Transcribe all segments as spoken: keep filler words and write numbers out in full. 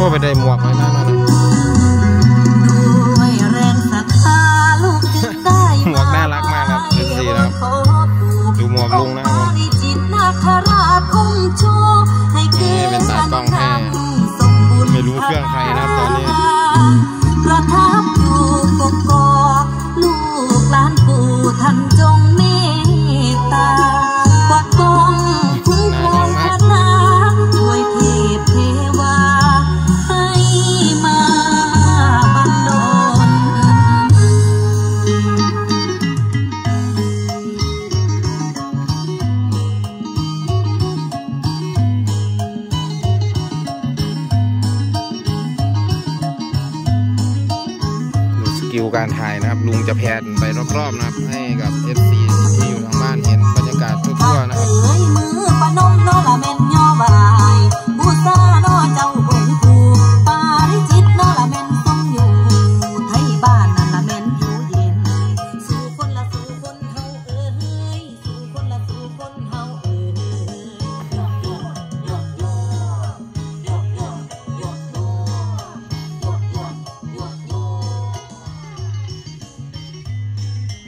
ไปได้หมวกไว้นั่นนะหมวกน่ารักมากครับเป็นสีนะครับดูหมวกลุงนะครับนี่เป็นตากล้องให้ไม่รู้เครื่องใครนะครับตอนนี้ประทับอยู่กกอกลูกหลานปู่ท่านจงเมตตาปกป้องคุ้มครองพัฒนาด้วยเทพเทวาให้มาบันดลสกิลการถ่ายนะครับลุงจะแพนไปรอบๆนะครับให้กับ เอฟ ซี ที่อยู่ทางบ้านเห็นบรรยากาศทั่วๆนะครับเอ้ยมือปนมโนละเม็นย่อบายบูซาโนเจ้าบงกูปาริจิตโนละเม็นทรงอยู่ไทยบ้านนั่นละเม็นอยู่เย็นสู่คนละสู่คนเฮาเอ้ยสู่คนละสู่คนเฮาเอ้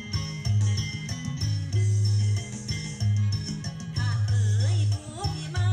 ย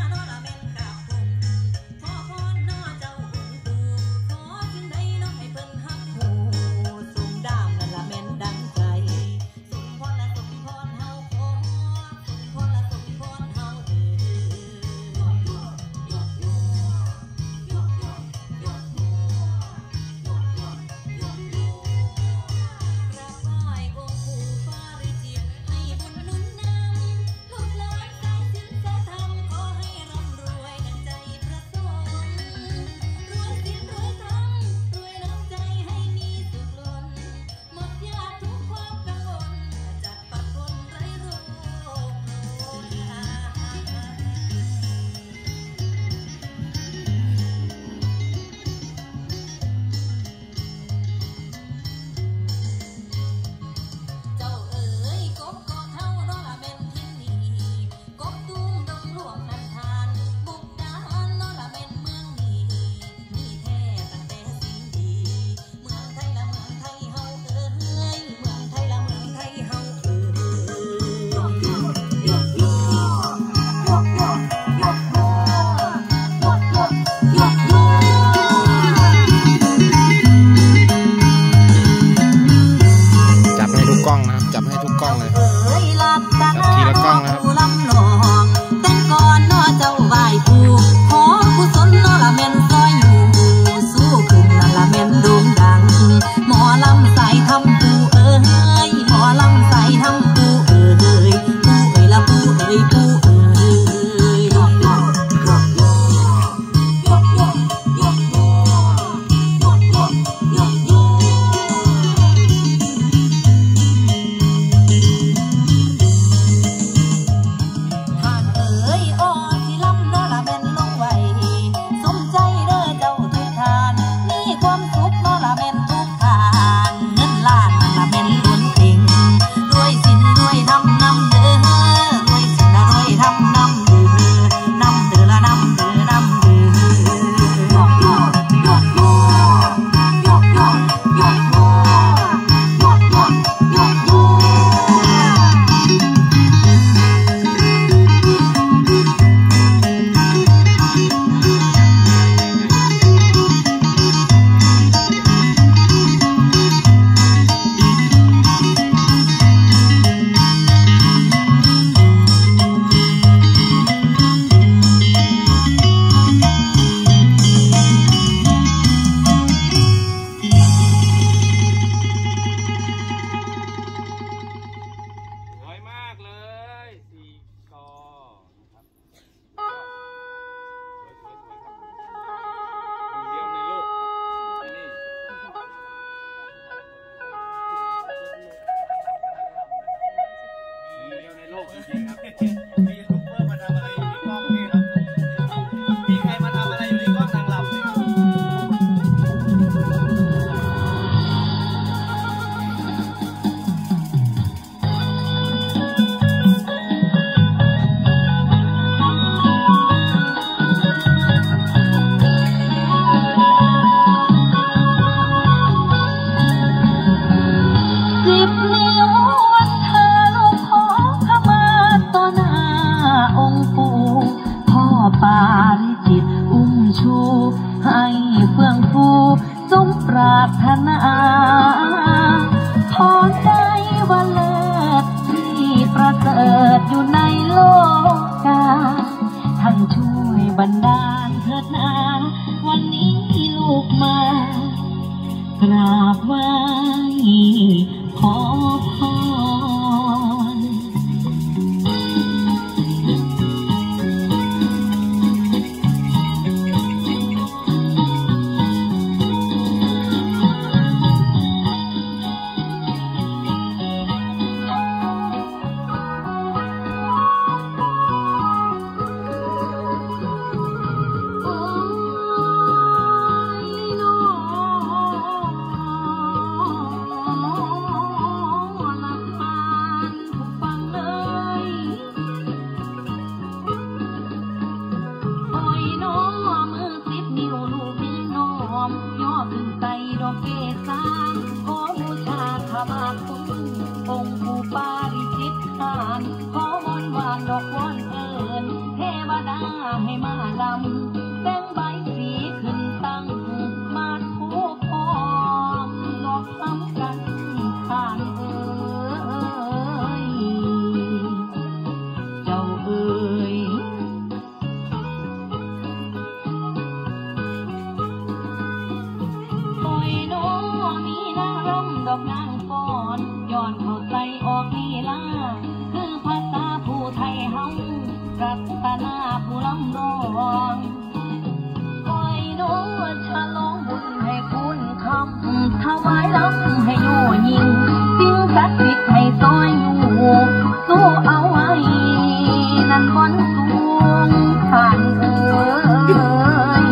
อนเข้าใจออกลีลาคือภาษาผู้ไทยเฮารัตนาผู้ลำร้องคอยโน้ฉลองบุญให้คุณคำถวายลำให้โยยิงสิ่งศักดิ์สิทธิ์ให้ซอยอยู่สู้เอาไว้นั่นบนสูงผ่านเอ่ย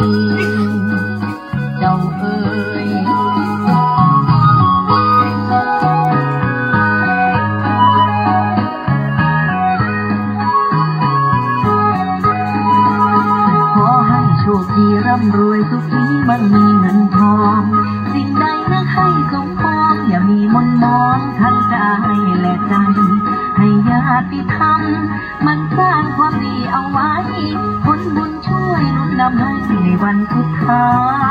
เจ้าเอ่ยขอให้โชคดีร่ำรวยสุขีมันมีเงินทองสิ่งใดนักให้สมปองอย่ามีมนมองทั้งกายและใจให้ญาติธรรมมันสร้างความดีเอาไว้ผลบุญช่วยหนุนนำให้ในวันสุดท้าย